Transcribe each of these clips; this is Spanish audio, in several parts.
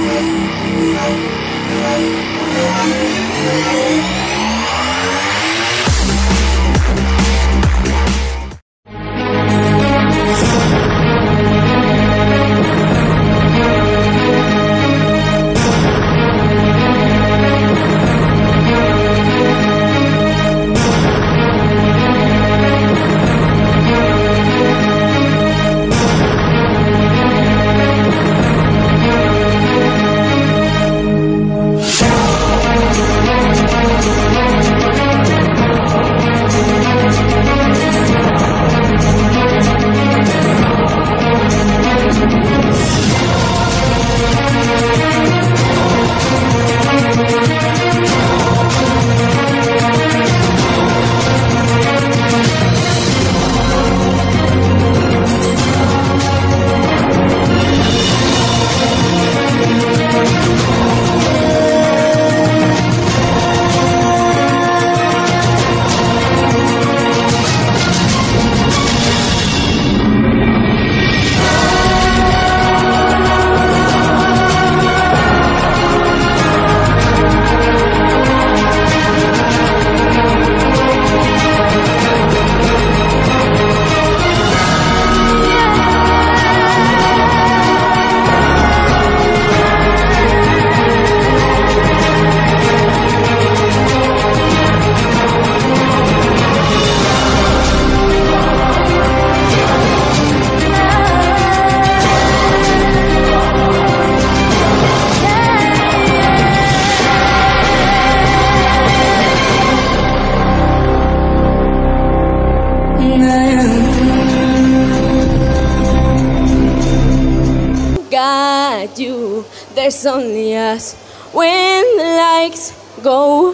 got you, there's only us. When the lights go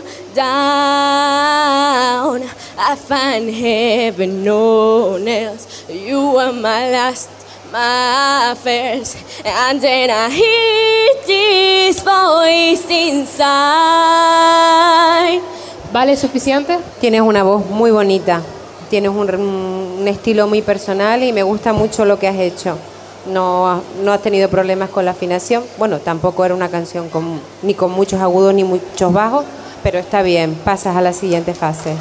down, I find heaven, no one else. You were my last, my first, and then I hear this voice inside. ¿Vale suficiente? Tienes una voz muy bonita, tienes un estilo muy personal y me gusta mucho lo que has hecho. No has tenido problemas con la afinación. Bueno, tampoco era una canción ni con muchos agudos ni muchos bajos, pero está bien, pasas a la siguiente fase.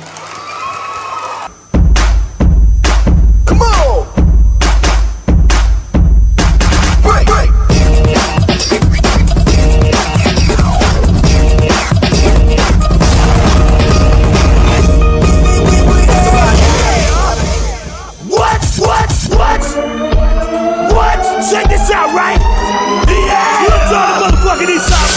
Check this out, right? Yeah! You don't talk the motherfucking East Side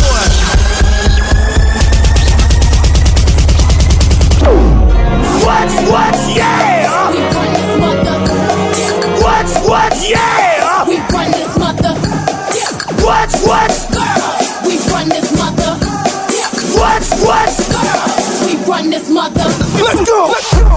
boy. What? Yeah! What? Yeah! We run this mother. What? Girls, we run this mother. What? Girls, we run this mother. Let's go!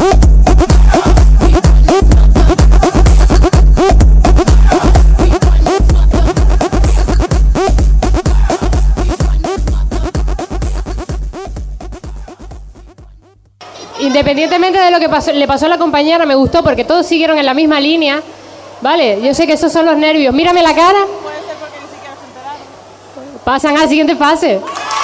Independientemente de lo que le pasó a la compañera, me gustó porque todos siguieron en la misma línea. Vale, yo sé que esos son los nervios. Mírame la cara. Puede ser porque ni siquiera se enteraron. Pasan a la siguiente fase.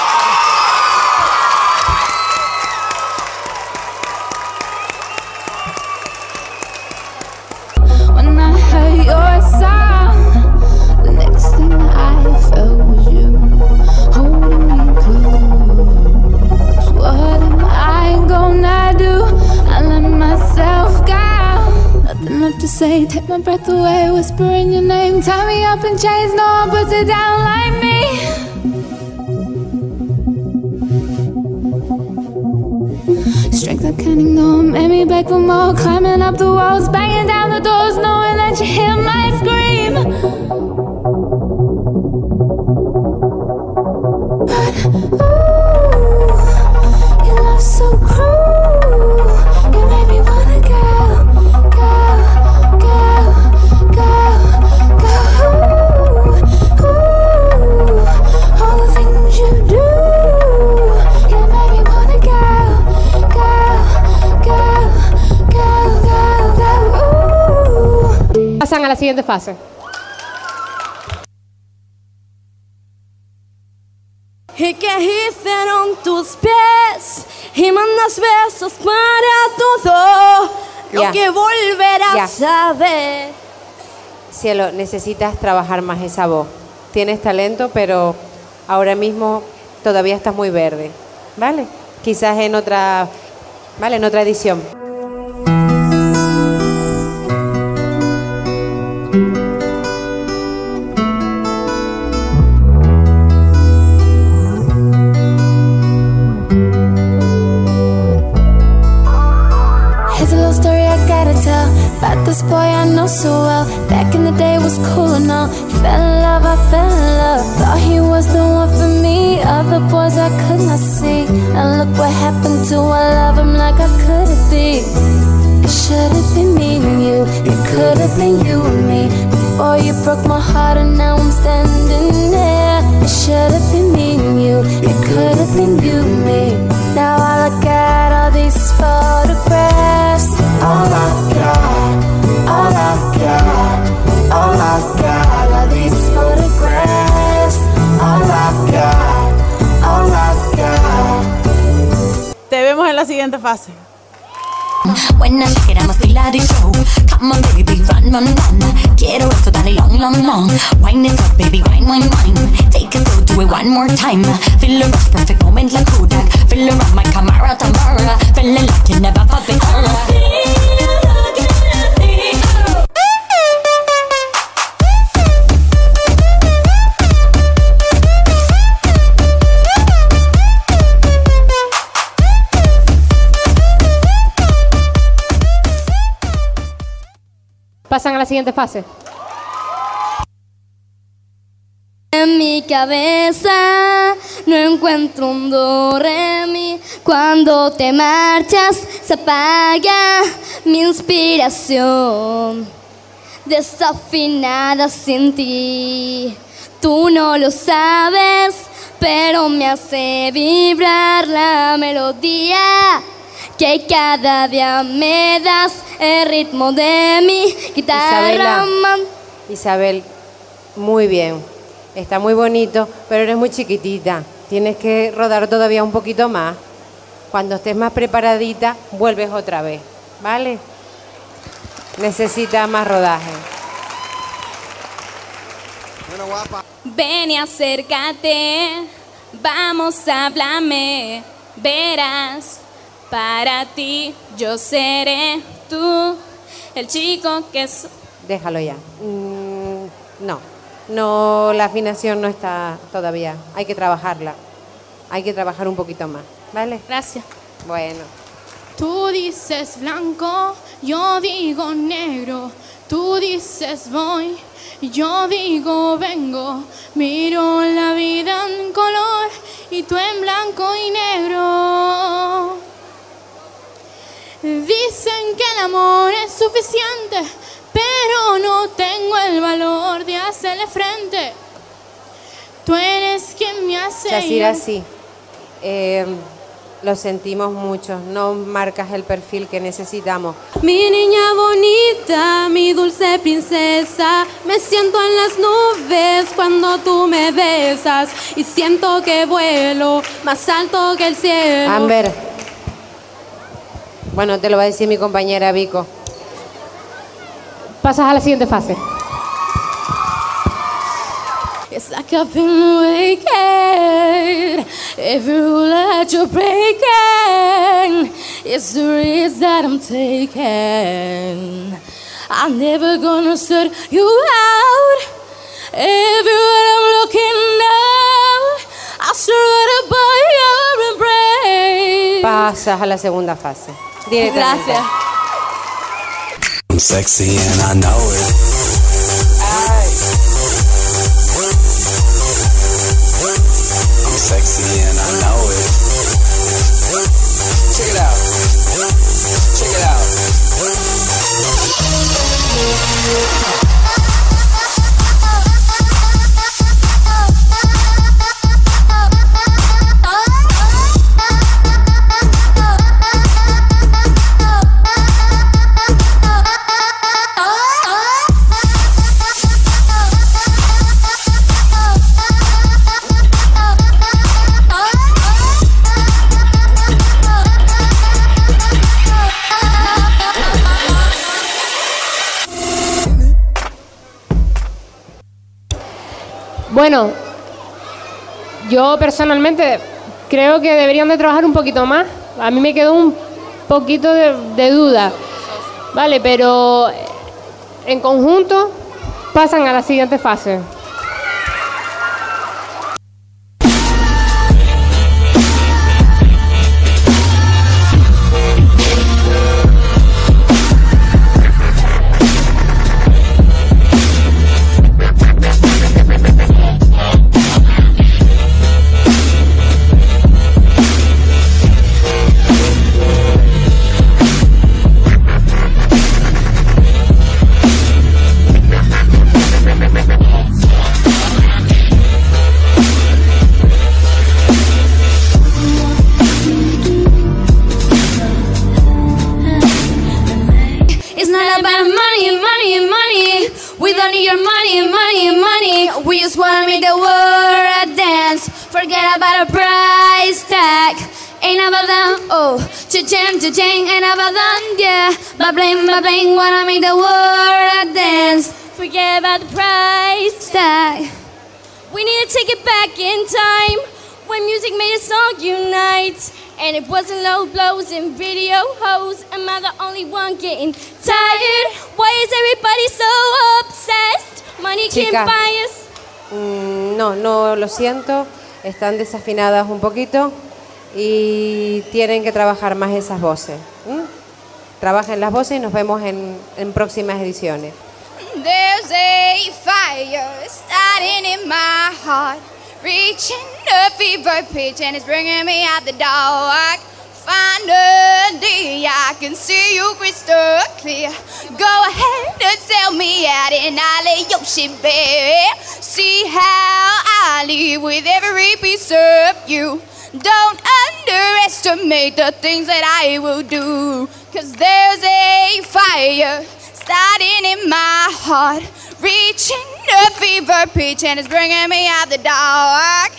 When I heard your sound, the next thing I felt was you holding me close. What am I gonna do? I let myself go. Nothing left to say, take my breath away, whispering your name. Tie me up in chains, no one puts it down like me. Strength I can't ignore, made me beg for more. Climbing up the walls, banging down the doors, knowing that you hear my scream. But ooh, your love's so cruel. You made me wanna go. Ooh, all the things you do. You made me wanna go. Pasan a la siguiente fase. ¿Y qué hicieron tus pies? Y mandas besos para todo lo Ya. que volverás Ya. a ver. Cielo, necesitas trabajar más esa voz. Tienes talento, pero ahora mismo todavía estás muy verde, ¿vale? Quizás en otra, ¿vale? En otra edición. Here's a little story I gotta tell about this boy I know so well. Back in the day was cool and all. Fell in love, I fell in love. Thought he was the one for me. Other boys I could not see. Now look what happened to I love him like I could have been. It should have been me and you. It could have been you and me. Before you broke my heart and now I'm standing there. It should have been me and you. It could have been you and me. Now I look at all these photographs. All I've got, all I've got, all I've got are these photographs. All I've got, all I've got. Te vemos en la siguiente fase. When I shake it, I must be like show. Come on, baby, run, run, run. Quiero esto, dale long, long, long. Wine it up, baby, wine, wine, wine. Take it slow, do it one more time. Feel the rush, perfect moment like Kodak. Feel around my camera, Tamara. Feeling like you never felt before. Pasan a la siguiente fase. En mi cabeza no encuentro un do, re, mi. Cuando te marchas se apaga mi inspiración. Desafinada sin ti, tú no lo sabes, pero me hace vibrar la melodía que cada día me das, el ritmo de mi guitarra. Isabela, Isabel, muy bien. Está muy bonito, pero eres muy chiquitita. Tienes que rodar todavía un poquito más. Cuando estés más preparadita, vuelves otra vez, ¿vale? Necesitas más rodaje. Ven y acércate, vamos a hablarme, verás, para ti yo seré tú, el chico que es... Déjalo ya. No, la afinación no está todavía. Hay que trabajarla. Hay que trabajar un poquito más, ¿vale? Gracias. Bueno. Tú dices blanco, yo digo negro. Tú dices voy, yo digo vengo. Miro la vida en color y tú en blanco y negro. Dicen que el amor es suficiente, pero no tengo el valor de hacerle frente. Tú eres quien me hace... Shazira, sí. Lo sentimos mucho. No marcas el perfil que necesitamos. Mi niña bonita, mi dulce princesa, me siento en las nubes cuando tú me besas y siento que vuelo más alto que el cielo. Amber. Bueno, te lo va a decir mi compañera Vico. Pasas a la siguiente fase. It's like I've been awakened. Every rule that you're breaking is the risk that I'm taking. I'm never gonna shut you out. Everywhere I'm looking now, I surrounded by your embrace. Pasas a la segunda fase. Directamente. Gracias. I'm sexy and I know it. I'm sexy and I know it. Check it out. Check it out. Bueno, yo personalmente creo que deberían de trabajar un poquito más. A mí me quedó un poquito de duda, ¿vale? Pero en conjunto pasan a la siguiente fase. We just wanna make the world a dance. Forget about a price tag. Ain't about them, oh. Cha-ching, ain't about them, yeah. Ba-bling, wanna make the world a dance. Forget about the price tag. We need to take it back in time, when music made a song unite. And it wasn't low blows and video hoes. Am I the only one getting tired? Why is everybody so obsessed? Money can't buy us. No, lo siento, están desafinadas un poquito y tienen que trabajar más esas voces. Trabajen las voces y nos vemos en próximas ediciones. There's a fire starting in my heart, reaching a fever pitch and it's bringing me out the dark. Finally, I can see you crystal clear. Go ahead and sell me out and I'll lay your shit bare. See how I live with every piece of you. Don't underestimate the things that I will do. 'Cause there's a fire starting in my heart, reaching a fever pitch and it's bringing me out the dark.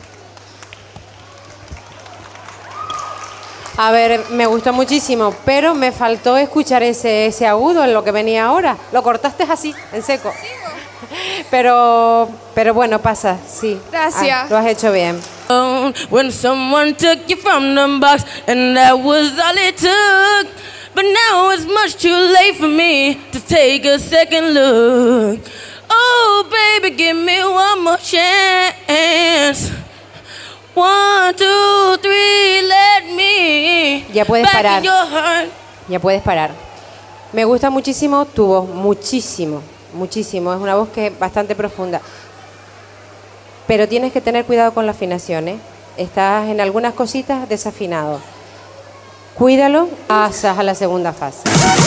A ver, me gustó muchísimo, pero me faltó escuchar ese agudo en lo que venía ahora. Lo cortaste así, en seco. Pero bueno, pasa, sí. Gracias. Lo has hecho bien. When someone took you from the box and that was all it took. But now it's much too late for me to take a second look. Oh, baby, give me one more chance. 1, 2, 3, let me. Ya puedes back parar. in your heart. Ya puedes parar. Me gusta muchísimo tu voz, muchísimo. Es una voz que es bastante profunda. Pero tienes que tener cuidado con la afinación, ¿eh? Estás en algunas cositas desafinado. Cuídalo, pasas a la segunda fase.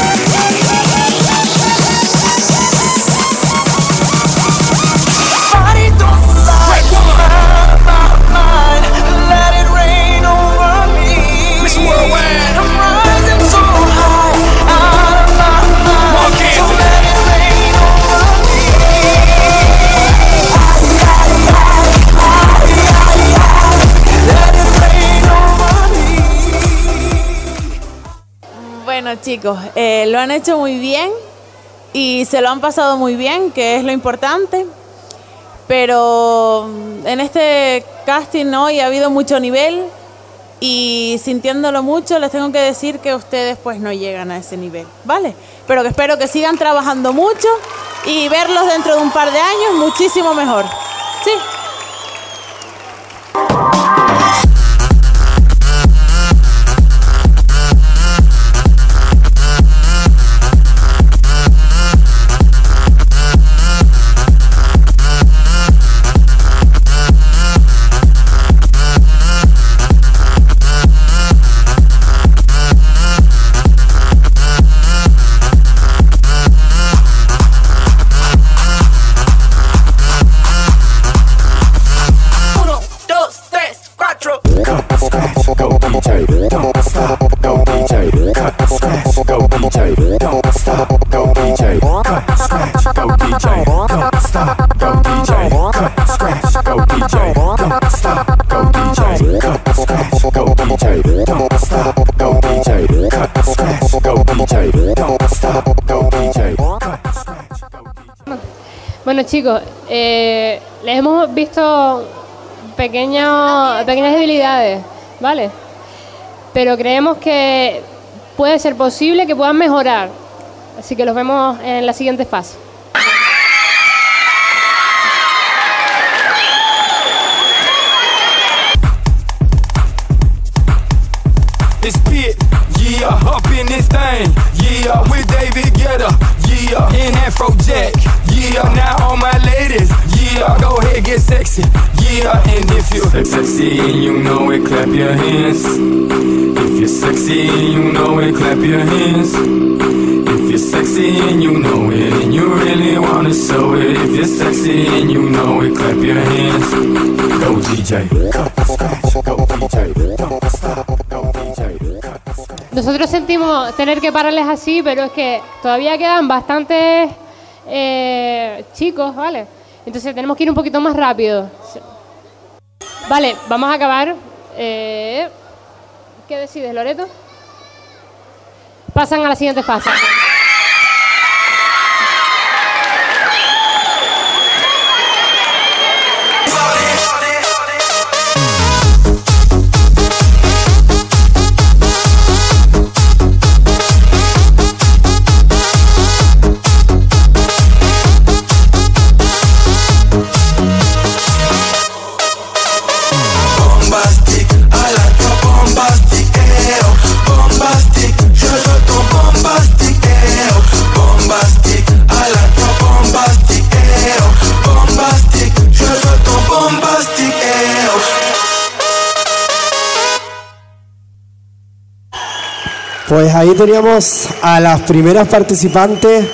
Bueno, chicos, lo han hecho muy bien y se lo han pasado muy bien, que es lo importante. Pero en este casting hoy ha habido mucho nivel y sintiéndolo mucho les tengo que decir que ustedes pues no llegan a ese nivel, ¿vale? Pero que espero que sigan trabajando mucho y verlos dentro de un par de años muchísimo mejor. Sí. Bueno, chicos, les hemos visto pequeñas debilidades, ¿vale? Pero creemos que puede ser posible que puedan mejorar. Así que los vemos en la siguiente fase. It's Pit, yeah, up in this thing, yeah, with David Guetta, yeah, in Afrojack, yeah, now all my ladies, yeah, go ahead, get sexy, yeah, and if you're sexy and you know it, clap your hands. If you're sexy and you know it, clap your hands. If you're sexy and you know it, and you really wanna show it, if you're sexy and you know it, clap your hands. Go DJ, cut, scratch, go DJ, don't stop, go DJ. Nosotros sentimos tener que pararles así, pero es que todavía quedan bastantes chicos, ¿vale? Entonces tenemos que ir un poquito más rápido. Vale, vamos a acabar. ¿Qué decides, Loreto? Pasan a la siguiente fase. Pues ahí teníamos a las primeras participantes.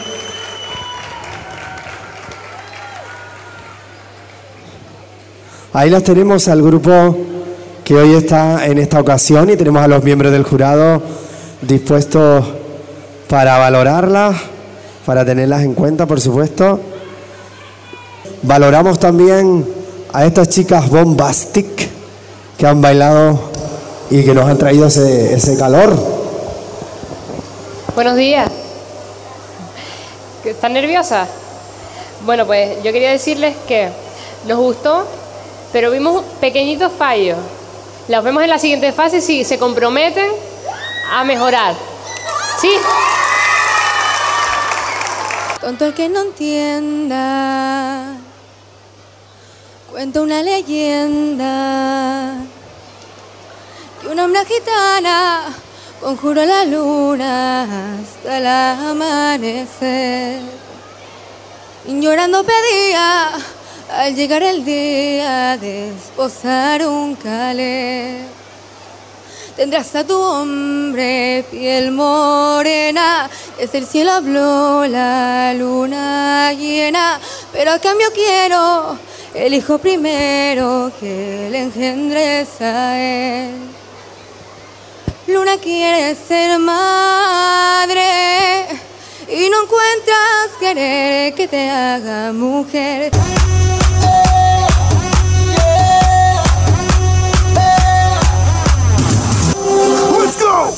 Ahí las tenemos al grupo que hoy está en esta ocasión y tenemos a los miembros del jurado dispuestos para valorarlas, para tenerlas en cuenta, por supuesto. Valoramos también a estas chicas Bombastic que han bailado y que nos han traído ese calor. Buenos días. ¿Están nerviosas? Bueno, pues yo quería decirles que nos gustó, pero vimos pequeñitos fallos. Las vemos en la siguiente fase si se comprometen a mejorar. ¿Sí? Tonto el que no entienda, cuenta una leyenda que una hembra gitana conjuró la luna hasta el amanecer. Y llorando pedía al llegar el día de esposar un calé. Tendrás a tu hombre piel morena, desde el cielo habló la luna llena, pero a cambio quiero el hijo primero que le engendres a él. Luna quiere ser madre y no encuentras querer que te haga mujer. Let's go!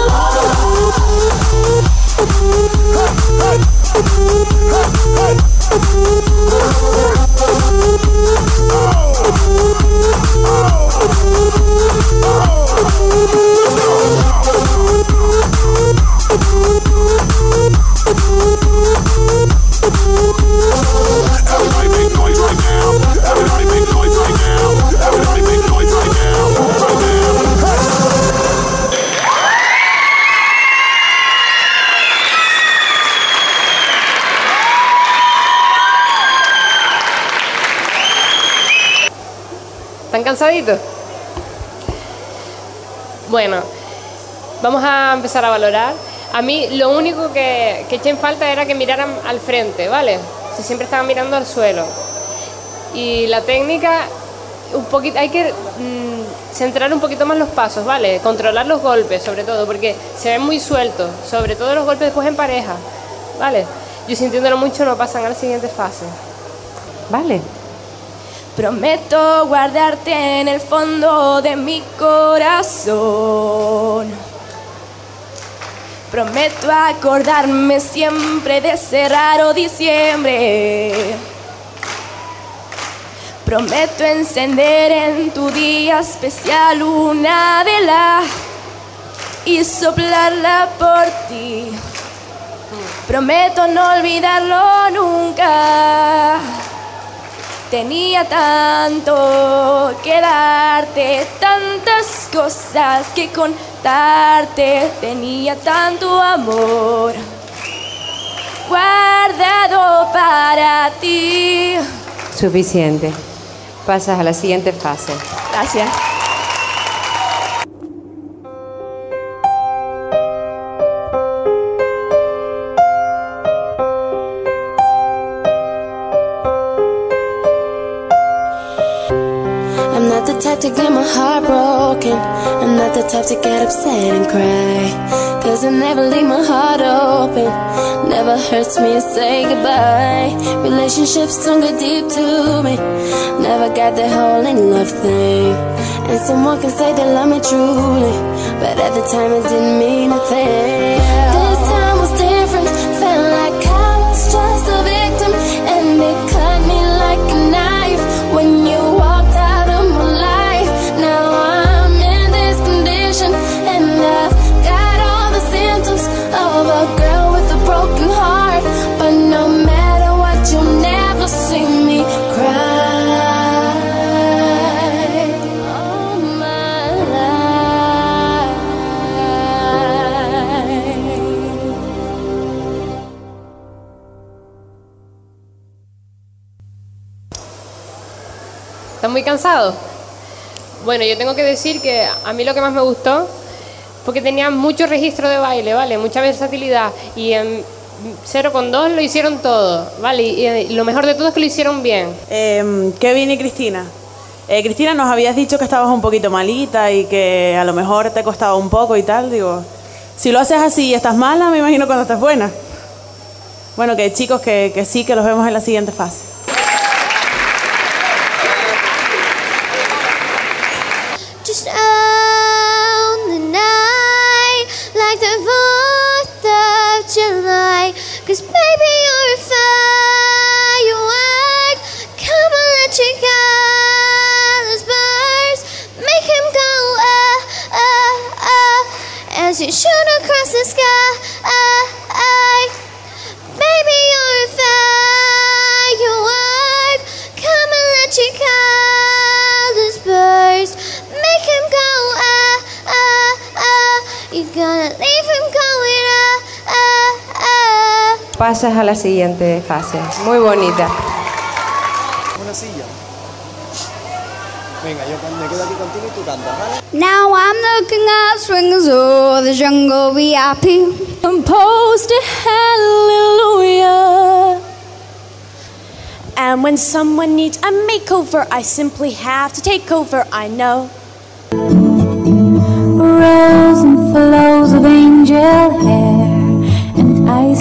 Everybody make noise right now. Everybody make noise right now. Everybody make noise right now. Right now. ¿Están cansaditos? Bueno, vamos a empezar a valorar. A mí lo único que eché en falta era que miraran al frente, ¿vale? Si siempre estaban mirando al suelo. Y la técnica, un poquito, hay que centrar un poquito más los pasos, ¿vale? Controlar los golpes, sobre todo, porque se ven muy sueltos, sobre todo los golpes después en pareja, ¿vale? Yo sintiéndolo mucho no pasan a la siguiente fase. Vale. Prometo guardarte en el fondo de mi corazón. Prometo acordarme siempre de ese raro diciembre. Prometo encender en tu día especial una vela y soplarla por ti. Prometo no olvidarlo nunca. Tenía tanto que darte, tantas cosas que contarte. Tenía tanto amor guardado para ti. Suficiente. Pasas a la siguiente fase. Gracias. I'm not the type to get my heart broken. I'm not the type to get upset and cry. Cause I never leave my heart open. Never hurts me to say goodbye. Relationships don't get deep to me. Never got the whole in love thing. And someone can say they love me truly, but at the time it didn't mean a thing. This time was different. Felt like I was just a victim, and it cut me like a knife when you walked out of my life. Now I'm in this condition, and I've got all the symptoms of a girl with a broken heart. But no matter what, you'll never see me cry. All my life. ¿Están muy cansados? Bueno, yo tengo que decir que a mí lo que más me gustó fue que tenía mucho registro de baile, ¿vale? Mucha versatilidad. Y en 0,2 lo hicieron todo, ¿vale? Y lo mejor de todo es que lo hicieron bien. Kevin y Cristina. Cristina, nos habías dicho que estabas un poquito malita y que a lo mejor te costaba un poco y tal. Digo, si lo haces así y estás mala, me imagino cuando estás buena. Bueno, que chicos, que sí, que los vemos en la siguiente fase. Just on the night, like the 4th of July. 'Cause baby, you're a firework. Come on, let your colors burst. Make him go, as you shoot across the sky. Baby, you're a firework. Come and let your colors burst. Make him go, you're gonna leave him going, Pasas a la siguiente fase. Muy bonita. Una silla. Venga, yo me quedo aquí contigo y tú cantas, ¿vale? Now I'm looking at swingers of the jungle VIP. Composed a hallelujah. And when someone needs a makeover, I simply have to take over, I know. Rolls and flows of angel hair and ice.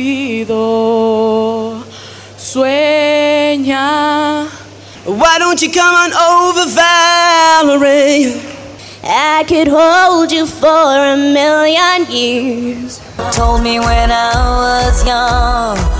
Sueña. Why don't you come on over, Valerie? I could hold you for a million years. Told me when I was young,